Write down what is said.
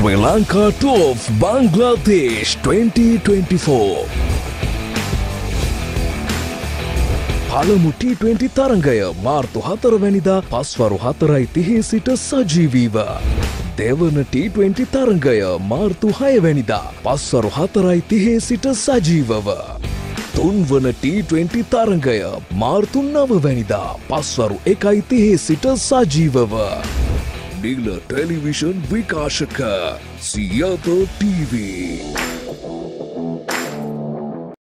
Sri Lanka of Bangladesh 2024. පළමු T20 තරඟය මාර්තු 4 වැනිදා පස්වරු 4:30 සිට සජීවීව. දෙවන T20 තරඟය මාර්තු 6 වැනිදා පස්වරු 4:30 සිට සජීවව. තුන්වන T20 තරඟය මාර්තු 9 වැනිදා පස්වරු 1:30 සිට සජීවව. नील टेलीविजन विकासक Siyatha TV।